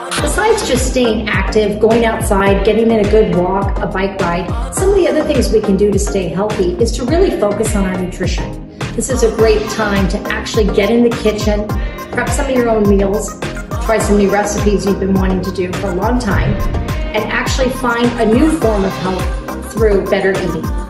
Besides just staying active, going outside, getting in a good walk, a bike ride, some of the other things we can do to stay healthy is to really focus on our nutrition. This is a great time to actually get in the kitchen, prep some of your own meals, try some new recipes you've been wanting to do for a long time, and actually find a new form of health through better eating.